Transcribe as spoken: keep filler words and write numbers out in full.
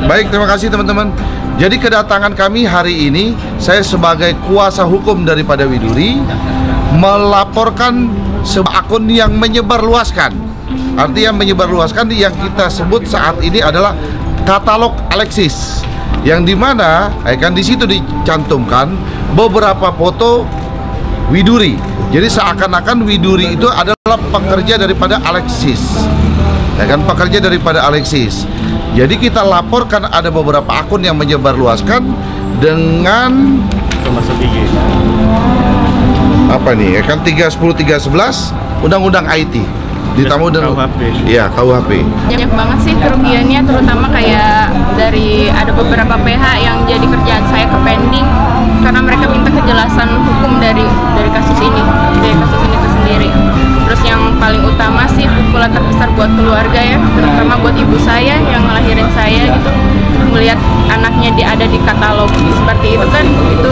Baik, terima kasih teman-teman. Jadi kedatangan kami hari ini, saya sebagai kuasa hukum daripada Widuri melaporkan sebuah akun yang menyebarluaskan. Artinya menyebarluaskan yang kita sebut saat ini adalah katalog Alexis, yang dimana kan di situ dicantumkan beberapa foto Widuri. Jadi seakan-akan Widuri itu adalah pekerja daripada Alexis, ya kan, pekerja daripada Alexis. Jadi kita laporkan ada beberapa akun yang menyebarluaskan dengan termasuk I G. Apa nih? Ya kan tiga sepuluh tiga sebelas Undang-Undang I T. Ditambah dengan K U H P. Iya, K U H P. Banyak banget sih kerugiannya, terutama kayak dari ada beberapa P H yang jadi kerjaan saya ke pending karena mereka minta kejelasan hukum dari dari kasus ini, dari kasus ini itu sendiri. Terus yang paling utama sih pukulan terbesar buat keluarga ya, terutama buat ibu saya yang ngelahirin saya gitu. Melihat anaknya dia ada di katalog seperti itu kan, itu